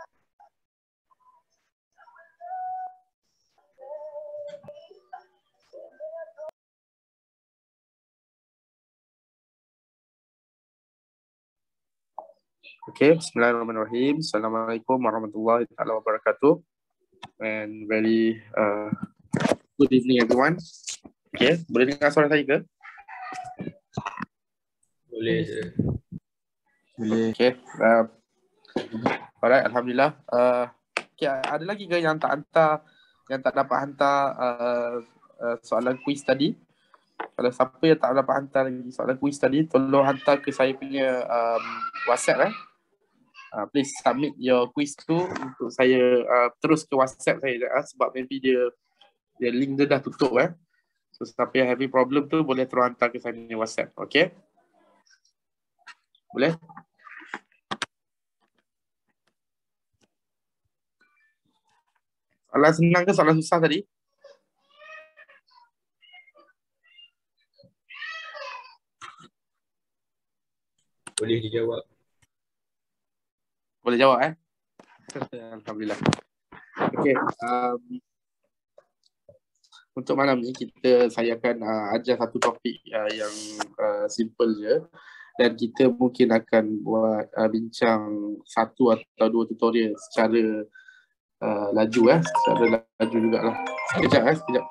Okay, Bismillahirrahmanirrahim. Assalamualaikum warahmatullahi wabarakatuh. And very good evening everyone. Okay, boleh dengar suara saya ke? Boleh. Boleh. Okay. Alright, Alhamdulillah. Okay, ada lagi ke yang tak dapat hantar soalan kuis tadi? Kalau siapa yang tak dapat hantar lagi soalan kuis tadi, tolong hantar ke saya punya WhatsApp please submit your quiz tu untuk saya terus ke WhatsApp saya sebab maybe dia link dia dah tutup So siapa yang having problem tu boleh terus hantar ke saya punya WhatsApp. Okay? Boleh? Soalan senang ke soalan susah tadi? Boleh dijawab. Boleh jawab Alhamdulillah. Okay. Untuk malam ni saya akan ajar satu topik yang simple je. Dan kita mungkin akan buat bincang satu atau dua tutorial secara laju secara laju jugalah. Sekejap.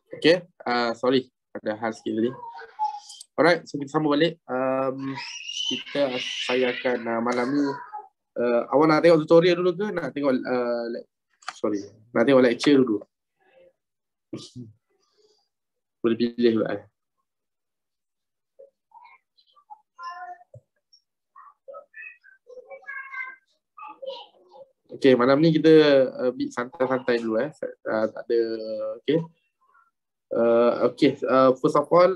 Okay, sorry, ada hal sikit tadi. Alright, so kita sambung balik. Saya akan malam ni, awak nak tengok tutorial dulu ke nak tengok nak tengok lecture dulu? Boleh pilih juga. Okay, malam ni kita bit santai-santai dulu tak ada, okay. First of all,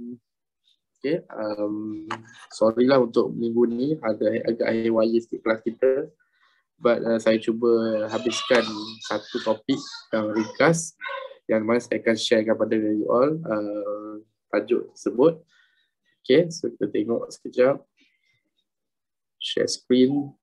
sorry lah untuk minggu ni agak haywire sikit kelas kita, but saya cuba habiskan satu topik yang ringkas yang mana saya akan share kepada you all tajuk tersebut. Okay, so kita tengok sekejap, share screen.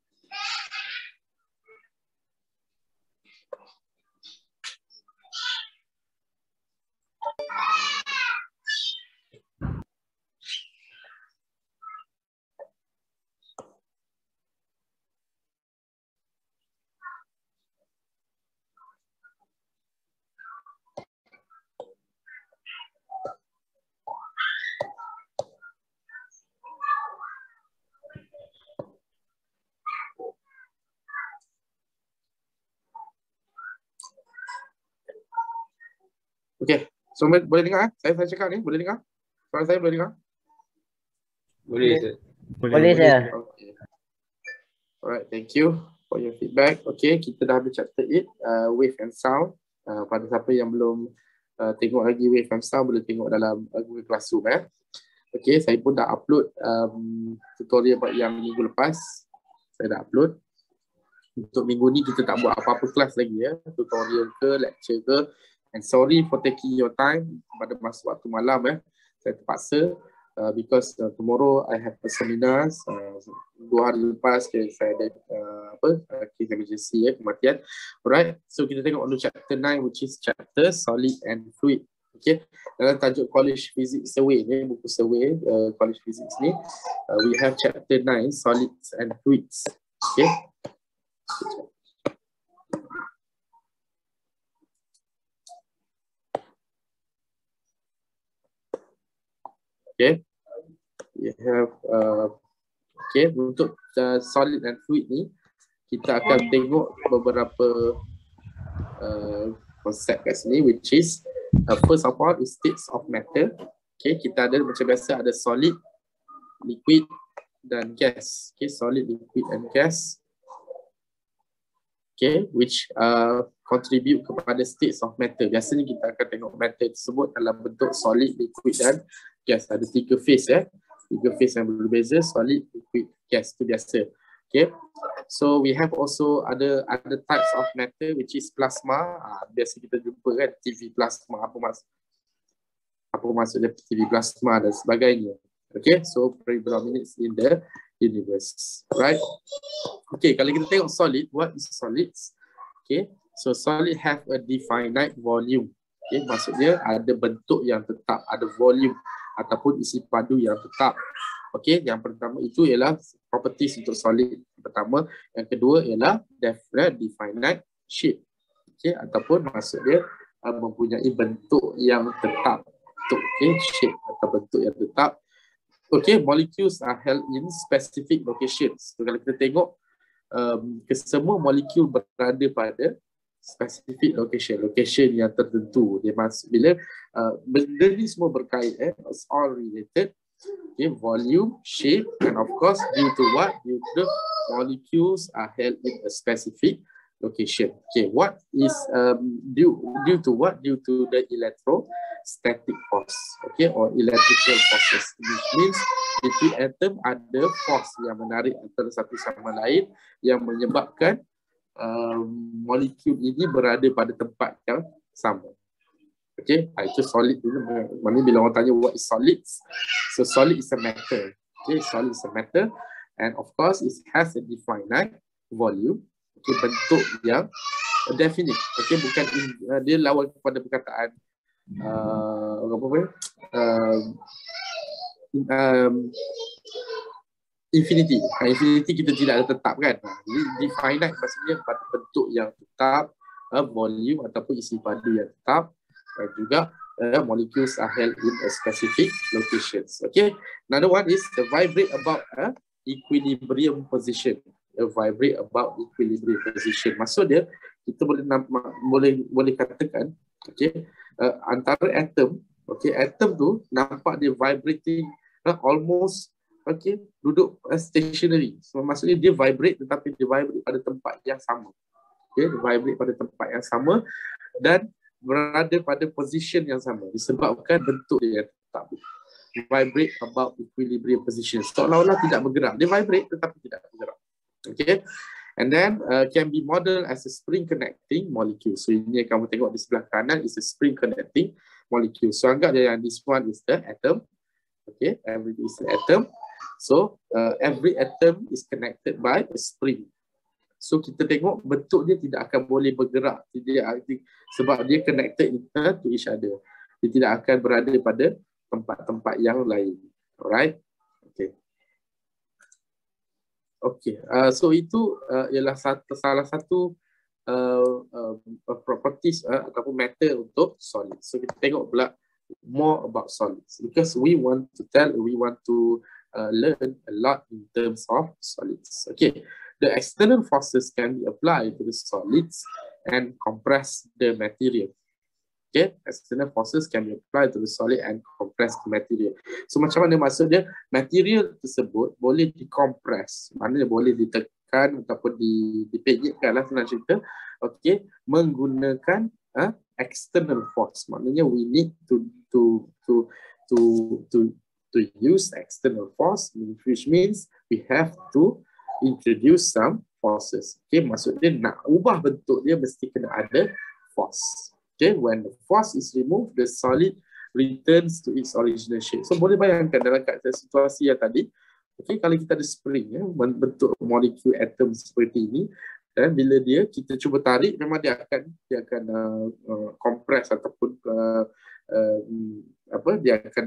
Okay, so boleh dengar? Saya cakap ni, boleh dengar? Suara saya boleh dengar? Boleh, Sir. Boleh Sir. Okay. Alright, thank you for your feedback. Okay, kita dah habis chapter 8, Wave and Sound. Pada siapa yang belum tengok lagi Wave and Sound, boleh tengok dalam Google Classroom. Okay, saya pun dah upload tutorial yang minggu lepas. Saya dah upload. Untuk minggu ni kita tak buat apa-apa kelas lagi tutorial ke, lecture ke. And sorry for taking your time pada masa waktu malam saya terpaksa because tomorrow I have a seminar. 2 hari lepas saya ada case emergency kematian. Alright, so kita tengok dulu chapter 9 which is chapter Solid and Fluid. Okay, dalam tajuk College Physics Survey ni, buku survey College Physics ni, we have chapter 9 Solids and Fluids. Okay. Okay, we have untuk solid and fluid ni kita akan tengok beberapa konsep kat sini, which is first of all is states of matter. Okay, kita ada macam biasa ada solid, liquid dan gas. Okay, solid, liquid and gas. Okay, which contribute kepada states of matter. Biasanya kita akan tengok matter tersebut dalam bentuk solid, liquid dan gas. Ada 3 phase 3 phase yang berbeza, solid, liquid, gas, itu biasa. Okay, so we have also other types of matter which is plasma. Biasa kita jumpa kan TV plasma, apa maksudnya TV plasma dan sebagainya. Okay, so predominates in the universe, right? Okay, kalau kita tengok solid, what is solids? Okay, so solid have a definite volume. Okay, maksudnya ada bentuk yang tetap, ada volume ataupun isi padu yang tetap. Okay, yang pertama itu ialah properties untuk solid. Pertama, yang kedua ialah definite shape. Okay, ataupun maksud dia mempunyai bentuk yang tetap. Okay, shape atau bentuk yang tetap. Okay, molecules are held in specific locations. So, kalau kita tengok, kesemua molekul berada pada specific location yang tertentu. Dia masuk bila benda ni semua berkait, it's all related. Okay, volume, shape, and of course due to what? Due to the molecules are held in a specific location. Okay, what is due to what? Due to the electrostatic force, okay, or electrical forces, which means between atom ada force yang menarik antara satu sama lain yang menyebabkan molekul ini berada pada tempat yang sama. Okay, itu solid dulu. Mana bila orang tanya what is solids, so solid is a matter. Okay, solid is a matter, and of course it has a definite volume. Okay, bentuk yang definite. Okay, bukan dia lawan kepada perkataan infinity. Infinity kita tidak ada tetap kan. Jadi definite maksudnya pada bentuk yang tetap, volume ataupun isi padu yang tetap. dan juga molecules are held in a specific locations. Okay. Another one is the vibrate about a equilibrium position. Vibrate about equilibrium position. Maksud dia, kita boleh katakan, okay, antara atom, okay, atom tu nampak dia vibrating almost, okay, duduk stationary. So maksudnya dia vibrate, tetapi dia vibrate pada tempat yang sama. Okay, dia vibrate pada tempat yang sama dan berada pada position yang sama disebabkan bentuk dia yang tetap. Vibrate about equilibrium position. Seolah-olah tidak bergerak. Dia vibrate tetapi tidak bergerak. Okay. And then can be modeled as a spring connecting molecule. So ini yang kamu tengok di sebelah kanan is a spring connecting molecule. So anggap dia yang this one is the atom. Okay, every is the atom. So every atom is connected by a spring. So kita tengok bentuk dia tidak akan boleh bergerak sebab dia connected to each other. Dia tidak akan berada pada tempat-tempat yang lain. Alright? Okay. Okay. So itu ialah salah satu properties ataupun matter untuk solid. So kita tengok pula more about solids because we want to learn a lot in terms of solids. Okay. The external forces can be applied to the solids and compress the material. Okay, external forces can be applied to the solid and compress the material. So macam mana maksudnya? Material tersebut boleh dikompres, maknanya boleh ditekan ataupun dipenyetkan lah senang cerita. Okay, menggunakan external force. Maknanya we need to use external force, which means we have to introduce some forces. Okay, maksudnya nak ubah bentuk dia mesti kena ada force. Okay, when the force is removed, the solid returns to its original shape. So boleh bayangkan dalam situasi yang tadi, okay, kalau kita ada spring bentuk molekul atom seperti ini, dan bila kita cuba tarik, memang dia akan compress ataupun dia akan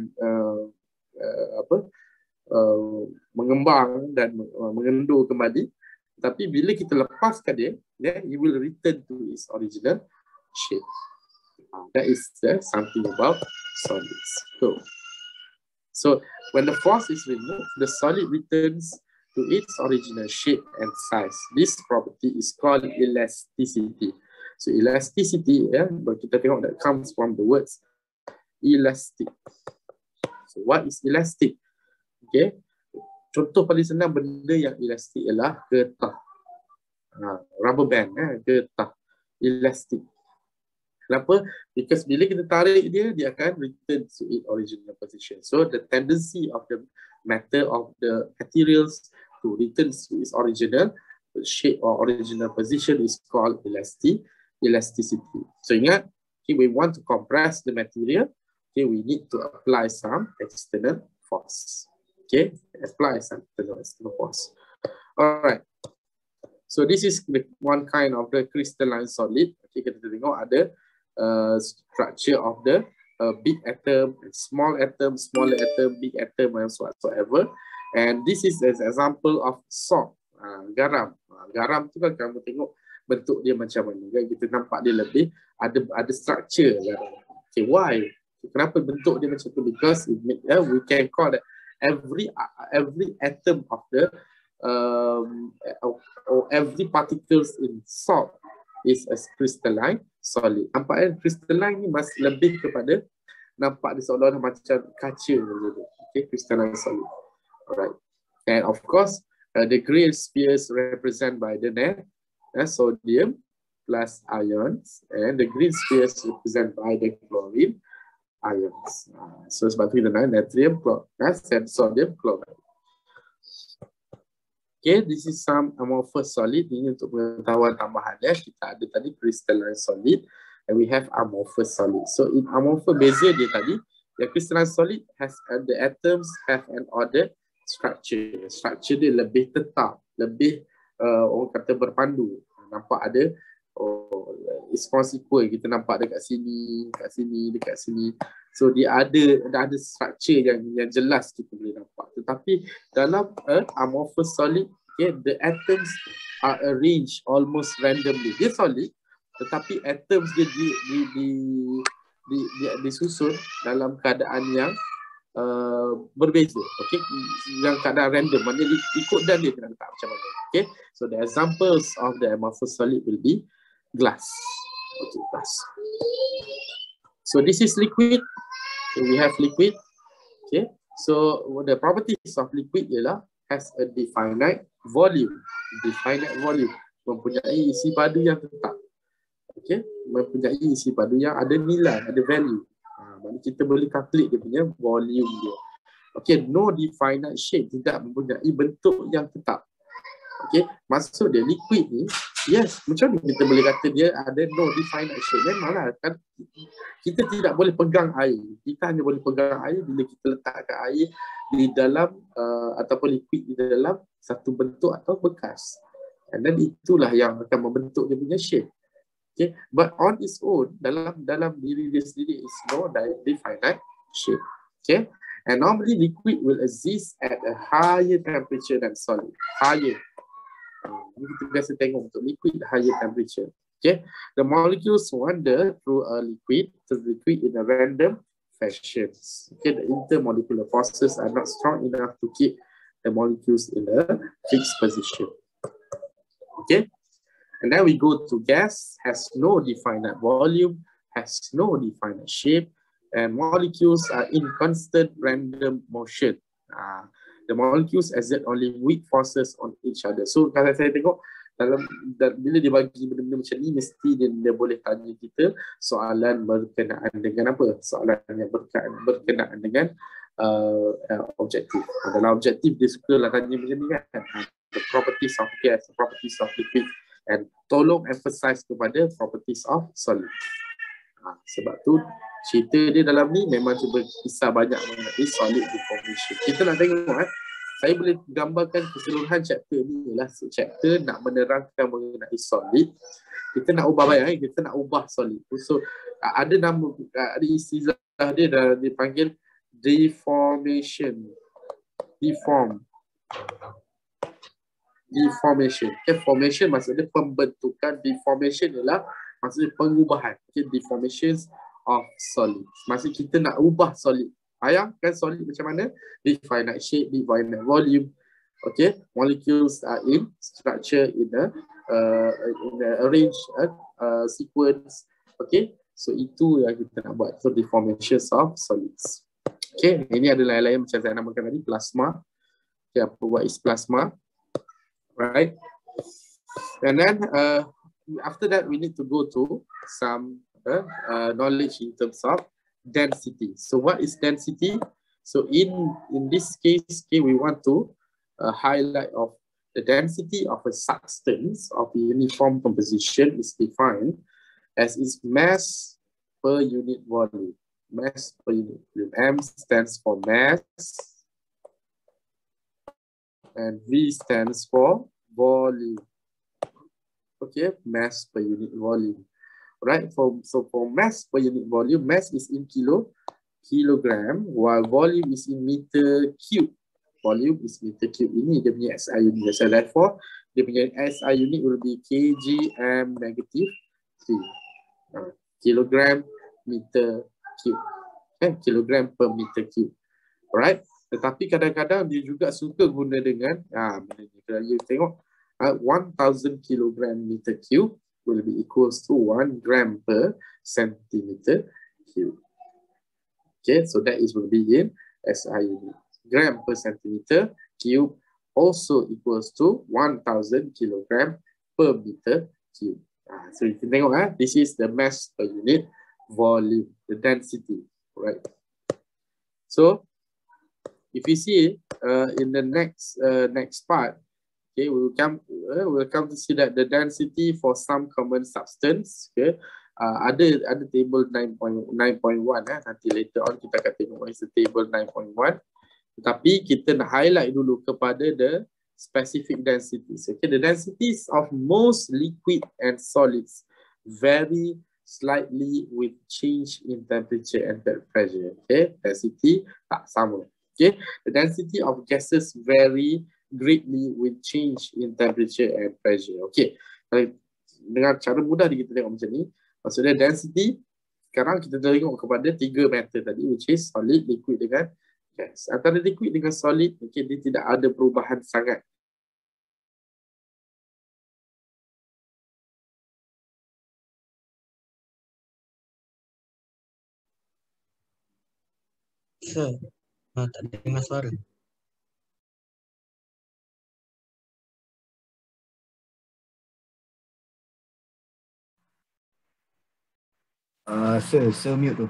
mengembang dan mengendur kembali. Tapi bila kita lepaskan dia, it will return to its original shape. That is something about solids. So when the force is removed, the solid returns to its original shape and size. This property is called elasticity. So elasticity, kita tengok that comes from the words elastic. So what is elastic? Okay. Contoh paling senang benda yang elastik ialah getah. Rubber band, getah. Elastic. Kenapa? Because bila kita tarik dia akan return to its original position. So the tendency of the matter of the materials to return to its original shape or original position is called elasticity. So ingat, okay, we want to compress the material, okay, we need to apply some external force. Okay, apply some external force. All right. So this is the one kind of the crystalline solid. Okay, kita tengok ada structure of the big atom, small atom, smaller atom, big atom, and whatsoever. And this is an example of salt, garam. Garam tu kan kamu tengok bentuk dia macam mana. Kan? Kita nampak dia lebih ada structure. Garam. Okay, why? Kenapa bentuk dia macam tu? Because we can call that every atom of the or every particles in salt is a crystalline solid. Nampaknya crystalline ni masih lebih kepada nampak dia seolah-olah macam kaca. Okay, crystalline solid. Alright. And of course, the gray spheres represent by the sodium plus ions, and the green spheres represent by the chlorine ions. So sebab tu kita nak natrium chloride and sodium chloride. Okay, this is some amorphous solid. Ini untuk pengetahuan tambahan ya. Kita ada tadi crystalline solid and we have amorphous solid. So in amorphous beza dia tadi, the crystalline solid has the atoms have an ordered structure. Structure dia lebih tetap, lebih orang kata berpandu. Nampak ada it's consequent. Kita nampak dekat sini, dekat sini, dekat sini. So dia ada structure yang jelas kita boleh nampak. Tetapi dalam amorphous solid, okay, the atoms are arranged almost randomly. Dia solid, tetapi atoms dia disusun dalam keadaan yang berbeza. Okay, yang keadaan random, maknanya ikut dan dia kena letak macam mana. Okay, so the examples of the amorphous solid will be glass. Okay, glass. So this is liquid. Okay, we have liquid. Okay, so the properties of liquid ialah has a definite volume. Definite volume, mempunyai isi padu yang tetap. Okay, mempunyai isi padu yang ada nilai, ada value. Maksudnya kita boleh calculate dia punya volume dia. Okay, no definite shape, tidak mempunyai bentuk yang tetap. Okay, maksud dia liquid ni, yes, macam mana kita boleh kata dia ada no definite shape? Memanglah kan kita tidak boleh pegang air. Kita hanya boleh pegang air bila kita letakkan air di dalam ataupun liquid di dalam satu bentuk atau bekas. Dan itulah yang akan membentuk dia punya shape. Okay, but on its own, dalam diri dia sendiri is no definite shape. Okay, and normally liquid will exist at a higher temperature than solid. Higher. Kita biasa tengok untuk liquid higher temperature. Okay, the molecules wander through a liquid to liquid in a random fashion. Okay, the intermolecular forces are not strong enough to keep the molecules in a fixed position. Okay. And then we go to gas, has no definite volume, has no definite shape, and molecules are in constant random motion. The molecules exert only weak forces on each other. So kalau saya tengok bila dia bagi benda-benda macam ni, mesti dia boleh tanya kita soalan berkenaan dengan apa? Soalan yang berkenaan dengan objektif. Dalam objektif dia sukalah tanya macam ni kan. The properties of gas, the properties of liquid. And tolong emphasize kepada properties of solid. Sebab tu cerita dia dalam ni memang cuba kisah banyak mengenai solid deformation. Kita nak tengok saya boleh gambarkan keseluruhan chapter ni ialah chapter nak menerangkan mengenai solid. Kita nak ubah kita nak ubah solid. So ada nama, ada istilah dia dipanggil deformation. Deformation. Okay, formation maksudnya pembentukan. Deformation ialah maksudnya pengubahan. Okay, deformations of solid. Maksudnya kita nak ubah solid. Bayangkan solid macam mana? Definite shape, definite volume. Okay, molecules are in structure in a arrange sequence. Okay, so itu yang kita nak buat. So deformations of solids. Okay, ini adalah lain macam saya namakan tadi, plasma. Okay, what is plasma? Right, and then after that we need to go to some knowledge in terms of density. So what is density? So in this case, we want to highlight of the density of a substance of uniform composition is defined as its mass per unit volume. Mass per unit volume. M stands for mass. And V stands for volume. Okay, mass per unit volume. Right, so for mass per unit volume, mass is in kilogram, while volume is in meter cube. Volume is meter cube. Ini dia punya SI unit. So therefore, dia punya SI unit will be kgm negative 3. Kilogram meter cube. Okay, kilogram per meter cube. Alright. Tetapi kadang-kadang dia juga suka guna dengan benda ni. Kalau you tengok 1000 kg meter cube will be equals to 1 gram per centimeter cube. Okay, so that is will be in SI unit. Gram per centimeter cube also equals to 1000 kg per meter cube. So you can tengok this is the mass per unit volume, the density, right? So if you see in the next part, okay, we'll come to see that the density for some common substance, okay, ada table 9.1 nanti later on kita akan tengok what is the table 9.1. Tetapi kita nak highlight dulu kepada the specific densities. Okay, the densities of most liquid and solids vary slightly with change in temperature and pressure. Okay, density tak sama. Okay, the density of gases vary greatly with change in temperature and pressure. Okay, dengan cara mudah kita tengok macam ni, maksudnya density sekarang kita tengok kepada 3 matter tadi, which is solid, liquid dengan gas. Antara liquid dengan solid, okay, dia tidak ada perubahan sangat. Sir, tak dengar suara. Sir mute tu.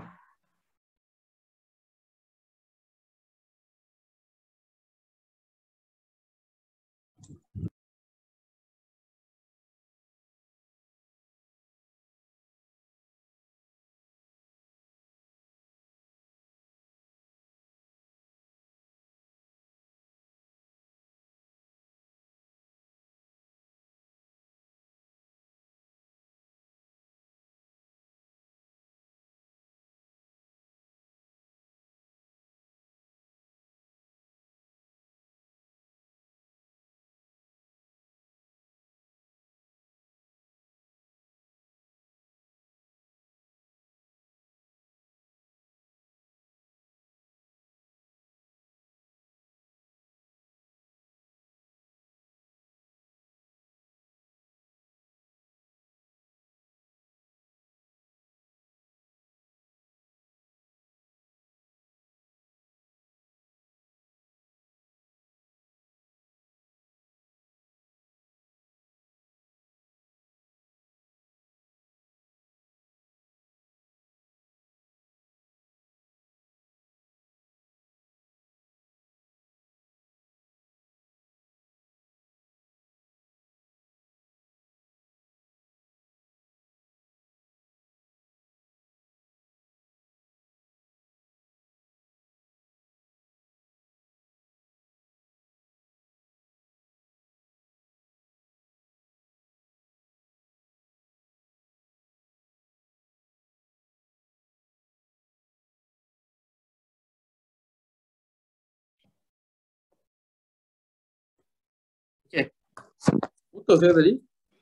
Okay. Putus saya tadi.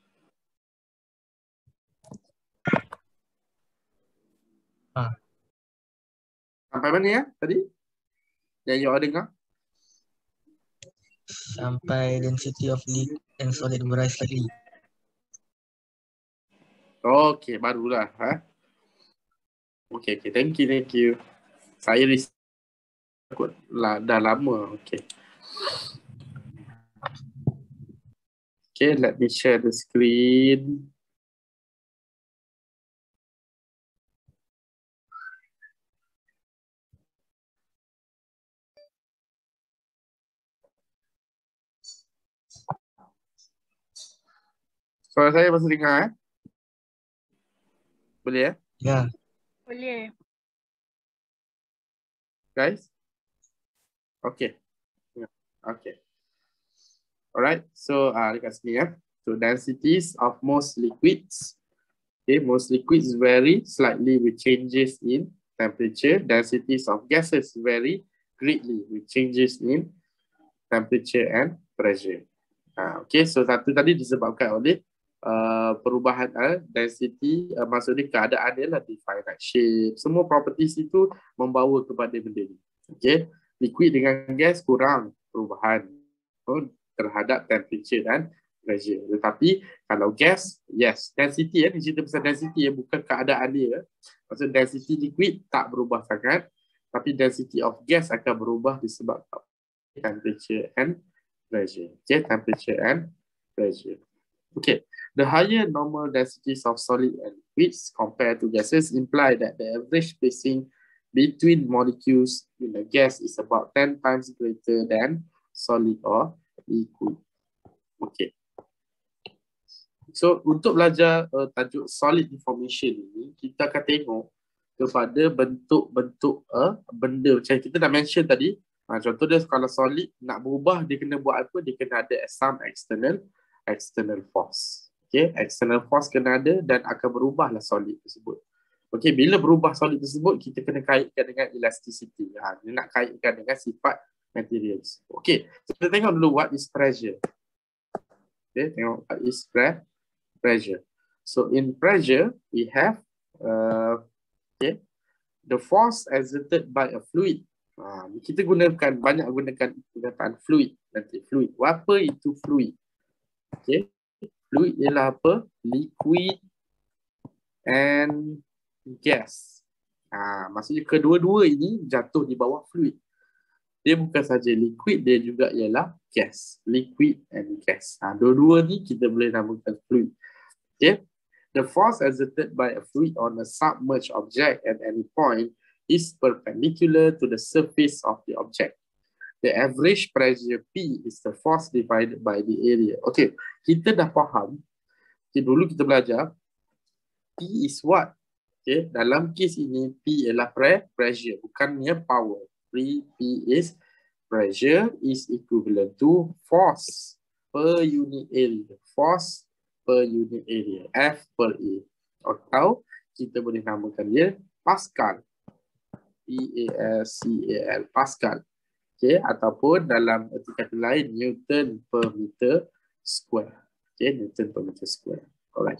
Sampai mana ya tadi? Yang you dengar? Sampai density of liquid and solid varies slightly. Okay, barulah. Okay, thank you. Saya dah lama. Okay, let me share the screen. Suara saya masih dengar Boleh Ya. Boleh. guys? Okay. Okay. Alright, so dekat sini So densities of most liquids. Okay, most liquids vary slightly with changes in temperature. Densities of gases vary greatly with changes in temperature and pressure. Okay, so satu tadi disebabkan oleh perubahan density, maksudnya keadaan dia lah finite shape. Semua properties itu membawa kepada benda ni. Okay, liquid dengan gas kurang perubahan terhadap temperature dan pressure. Tetapi kalau gas, yes, density ni cerita pasal density bukan keadaan dia. Maksud density liquid tak berubah sangat, tapi density of gas akan berubah disebabkan temperature and pressure. Okay, temperature and pressure. Okay, the higher normal densities of solid and liquids compared to gases imply that the average spacing between molecules in a gas is about 10 times greater than solid or liquid. Okay. So, untuk belajar tajuk solid deformation ini, kita akan tengok kepada bentuk-bentuk benda macam kita dah mention tadi. Contoh dia kalau solid nak berubah, dia kena buat apa? Dia kena ada some external force. Okay, external force kena ada dan akan berubahlah solid tersebut. Okay, bila berubah solid tersebut, kita kena kaitkan dengan elasticity. Dia nak kaitkan dengan sifat materials. Okay, so kita tengok dulu what is pressure. Okay, tengok what is pressure. So in pressure, we have Okay. The force exerted by a fluid. Kita banyak gunakan perkataan fluid nanti. Fluid. Apa itu fluid? Okay. Fluid ialah apa? Liquid and gas. Maksudnya kedua-dua ini jatuh di bawah fluid. Dia bukan saja liquid, dia juga ialah gas. Liquid and gas. Dua-dua ni kita boleh namakan fluid. Okay. The force exerted by a fluid on a submerged object at any point is perpendicular to the surface of the object. The average pressure P is the force divided by the area. Okay, kita dah faham. Okay, dulu kita belajar P is what? Okay, dalam kes ini P ialah pressure, bukannya power. P is pressure is equivalent to force per unit area. Force per unit area, F per A. Atau kita boleh namakan dia Pascal. P-A-S-C-A-L, Pascal. Okay, ataupun dalam erti kata lain, Newton per meter square. Okay, Newton per meter square. Alright.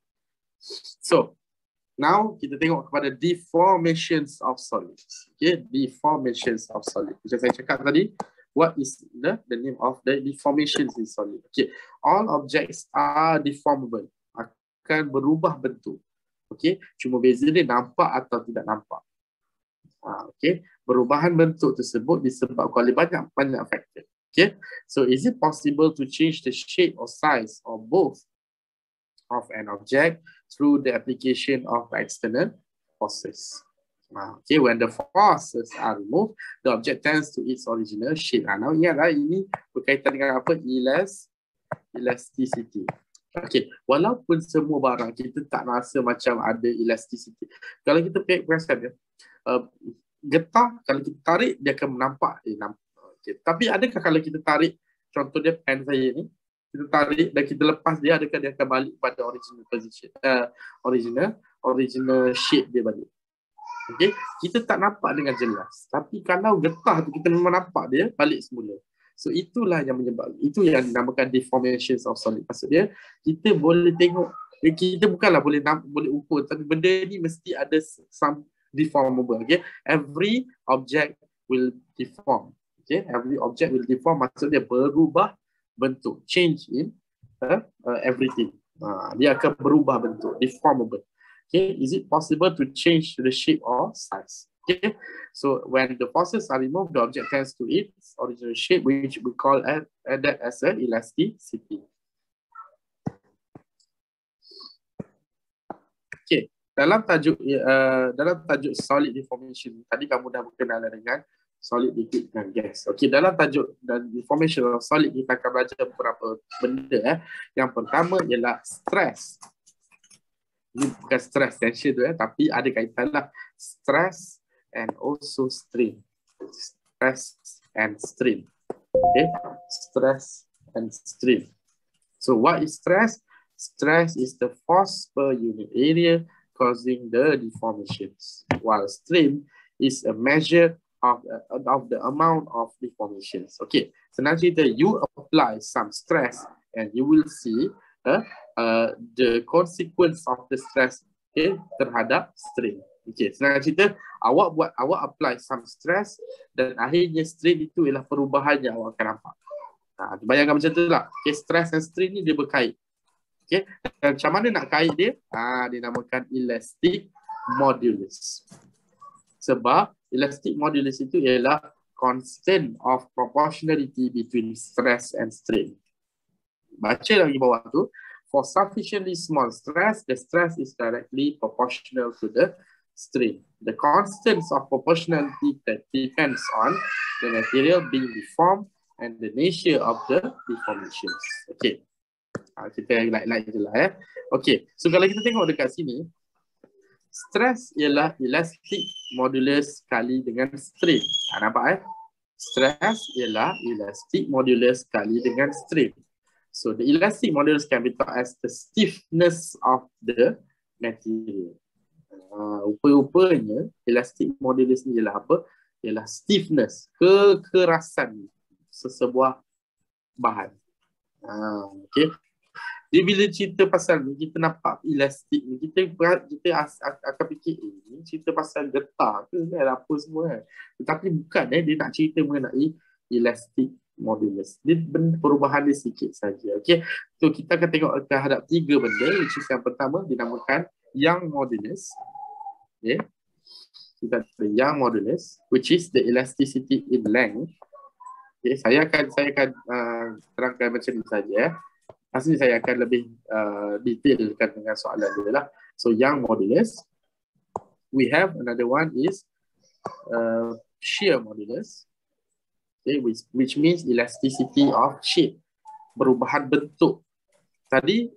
So, now kita tengok kepada deformations of solids. Okay, deformations of solid. Macam saya cakap tadi, what is the name of the deformations in solid? Okay, all objects are deformable. Akan berubah bentuk. Okay, cuma beza dia nampak atau tidak nampak. Okay, perubahan bentuk tersebut disebabkan oleh banyak faktor. Okay, so is it possible to change the shape or size or both of an object through the application of external forces? Okay, when the forces are removed, the object tends to its original shape. Now ingatlah ini berkaitan dengan apa? Elasticity. Okay, walaupun semua barang kita tak rasa macam ada elasticity. Kalau kita perasan dia, getah kalau kita tarik dia akan nampak. Okay. Tapi adakah kalau kita tarik, contoh dia pen saya ni, kita tarik dan kita lepas dia, adakah dia akan balik pada original position, original shape dia balik? Okay, kita tak nampak dengan jelas. Tapi kalau getah tu kita memang nampak dia balik semula. So itulah yang menyebabkan, itu yang dinamakan deformations of solid. Maksudnya kita boleh tengok, kita bukanlah boleh ukur, tapi benda ni mesti ada some deformable. Okay, every object will deform. Okay, every object will deform. Maksudnya berubah bentuk, change in everything. Dia akan berubah bentuk, deformable. Okay, is it possible to change the shape or size? Okay, so when the forces are removed, the object tends to its original shape, which we call that as a elasticity. Okay, dalam tajuk solid deformation, tadi kamu dah berkenalan dengan solid, liquid dan gas. Okay, dalam tajuk dan deformation of solid kita akan belajar beberapa benda. Yang pertama ialah stress. Ini bukan stress tension tu, tapi ada kaitan lah. Stress and also strain. Stress and strain. Okay, stress and strain. So what is stress? Stress is the force per unit area causing the deformations, while strain is a measure of the amount of deformations. Okay, senang cerita, you apply some stress and you will see the consequence of the stress, okay, terhadap strain. Okay, senang cerita, awak apply some stress dan akhirnya strain itu ialah perubahan yang awak akan nampak. Bayangkan macam tu lah. Okay, stress dan strain ni dia berkait. Okay, dan macam mana nak kait dia? Dinamakan elastic modulus. Sebab elastic modulus itu ialah constant of proportionality between stress and strain. Baca lagi bawah tu. For sufficiently small stress, the stress is directly proportional to the strain. The constants of proportionality that depends on the material being deformed and the nature of the deformations. Okay. Kita like je lah. Okay. So kalau kita tengok dekat sini, stress ialah elastic modulus kali dengan strain. Nampak Stress ialah elastic modulus kali dengan strain. So the elastic modulus can be thought as the stiffness of the material. Rupa-rupanya elastic modulus ni ialah apa? Ialah stiffness, kekerasan sesebuah bahan. Okay. Dia bila cerita pasal ni, kita nampak elastik ni, kita akan fikir, ni cerita pasal getah ke kan, apa semua kan. Tetapi bukan, dia nak cerita mengenai elastic modulus. Dia perubahan dia sikit saja. Okay. So kita akan tengok terhadap 3 benda, which is yang pertama dinamakan Young modulus. Okay. Kita ada Young modulus, which is the elasticity in length. Okay. Saya akan terangkan macam ni saja. Pasti saya akan lebih detailkan dengan soalan dia lah. So Young modulus. We have another one is shear modulus. Okay, which means elasticity of shape, perubahan bentuk. Tadi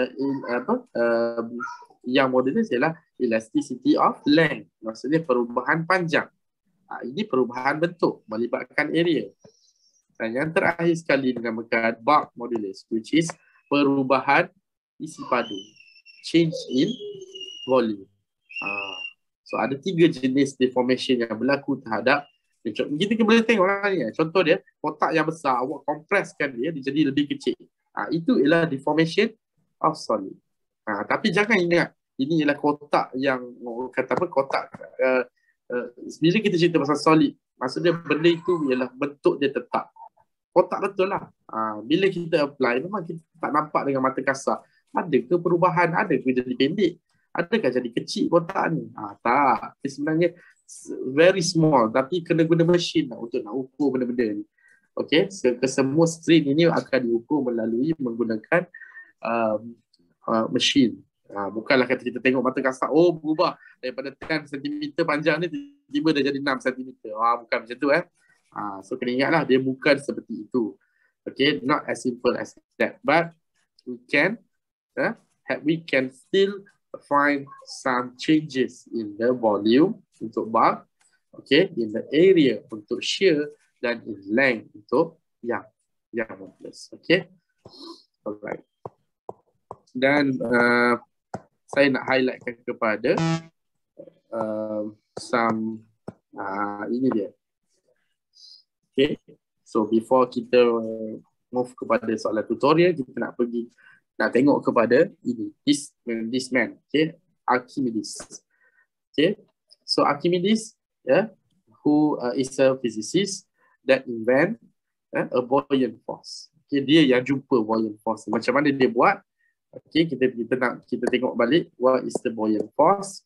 yang modulus ialah elasticity of length, maksudnya perubahan panjang. Ini perubahan bentuk melibatkan area. Dan yang terakhir sekali dinamakan bulk modulus, which is perubahan isi padu, change in volume. So ada 3 jenis deformation yang berlaku terhadap. Kita boleh tengok lah ni. Contoh dia, kotak yang besar, awak kompreskan dia jadi lebih kecil. Itu ialah deformation of solid. Tapi jangan ingat, ini ialah kotak yang, kata apa, kotak, bila kita cerita pasal solid, maksudnya benda itu ialah bentuk dia tetap. Kotak betul lah. Bila kita apply, memang kita tak nampak dengan mata kasar. Ada ke perubahan? Ada ke jadi pendek? Adakah jadi kecil kotak ni? Tak. Sebenarnya very small, tapi kena guna mesin untuk nak ukur benda-benda ni. Okay, kesemua strain ini akan diukur melalui menggunakan mesin. Bukanlah kata kita tengok mata kasar, oh berubah daripada 10 cm panjang ni tiba-tiba dah jadi 6 cm. Bukan macam tu So kena ingatlah, dia bukan seperti itu. Okay, not as simple as that, but we can still find some changes in the volume untuk bulk, okay, in the area untuk shear, dan in length untuk yang modulus. Okay, alright. Dan saya nak highlightkan kepada some ini dia. Okay, so before kita move kepada soalan tutorial, kita nak tengok kepada ini, this man, okay, Archimedes. Okay, so Archimedes, who is a physicist that invent a buoyant force. Okay, dia yang jumpa buoyant force. Macam mana dia buat? Okay, kita tengok balik what is the buoyant force.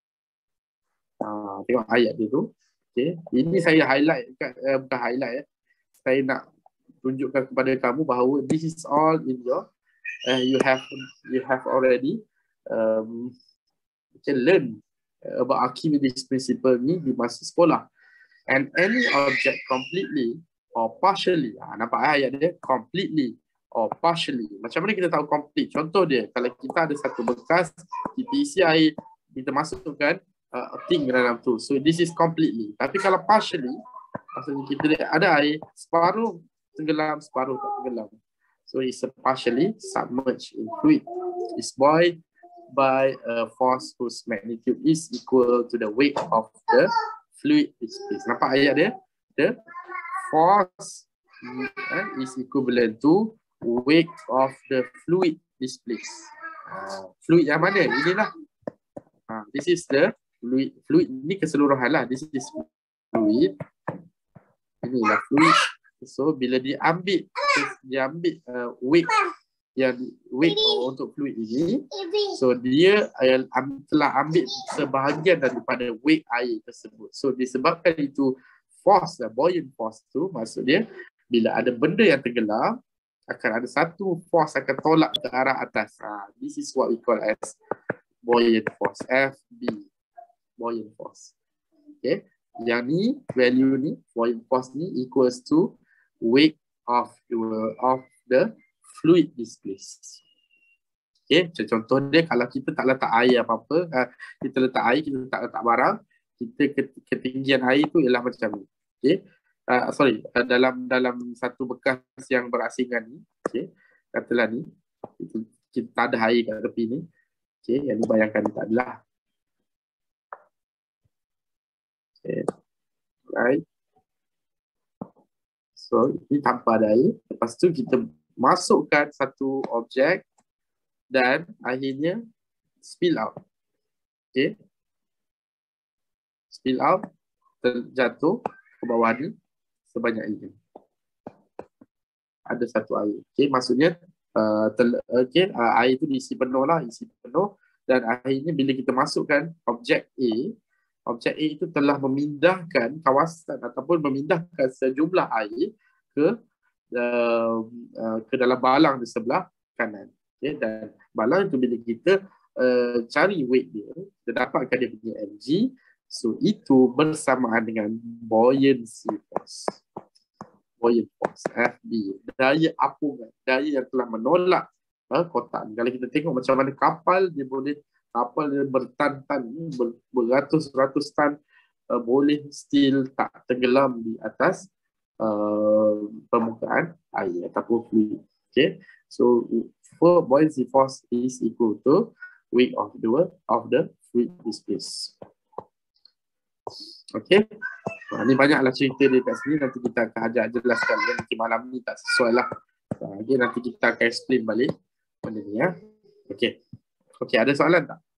Tengok ayat dia tu. Okay, ini saya highlight, bukan highlight, saya nak tunjukkan kepada kamu bahawa this is all in your you have already learn about Archimedes principle ni di masa sekolah. And any object completely or partially, nampak ayat dia, completely or partially. Macam mana kita tahu complete? Contoh dia, kalau kita ada satu bekas, kita isi air, kita masukkan thing dalam tu. So this is completely. Tapi kalau partially, maksudnya kita ada air, separuh tenggelam, separuh tak tenggelam. So it's partially submerged in fluid. It's buoyed by a force whose magnitude is equal to the weight of the fluid displaced. Nampak ayat dia? The force is equivalent to weight of the fluid displaced. Fluid yang mana? Inilah. This is the fluid. Fluid ni keseluruhan lah. This is fluid. Inilah fluid. So bila dia ambil weight untuk fluid ini, so dia telah ambil sebahagian daripada weight air tersebut. So disebabkan itu force, buoyant force tu, maksud dia bila ada benda yang tenggelam, akan ada satu force akan tolak ke arah atas. This is what we call as buoyant force, FB, buoyant force. Okay, yang ni value ni, buoyant force ni equals to weight of the fluid displaced. Okay, contoh dia, kalau kita tak letak air apa-apa, kita letak air, kita tak letak barang, ketinggian air tu ialah macam ni. Okay, dalam satu bekas yang berasingan ni, okay, katalah ni, kita tak ada air kat tepi ni. Okay, yang ni bayangkan tak adalah. Okay, right. So ini tanpa ada air. Lepas tu kita masukkan satu objek dan akhirnya spill out. Okay. Spill out, terjatuh ke bawah ni sebanyak ini. Ada satu air. Okay, maksudnya air itu diisi penuh lah, isi penuh, dan akhirnya bila kita masukkan objek A itu telah memindahkan kawasan ataupun memindahkan sejumlah air ke dalam balang di sebelah kanan. Okay, dan balang itu bila kita cari weight dia, kita dapatkan dia punya mg. So itu bersamaan dengan buoyancy force. Buoyant force, FB. Daya apungan, daya yang telah menolak kotak. Kalau kita tengok macam mana kapal dia bertan-tan, beratus-ratus tan boleh still tak tenggelam di atas permukaan air ataupun fluid. Okay, so for buoyancy force is equal to weight of the fluid displaced. Okay, ni banyaklah cerita dia kat sini. Nanti kita akan ajak jelaskan. Nanti malam ni tak sesuai lah. Okay, nanti kita akan explain balik benda ni ya. Okay, ada soalan tak?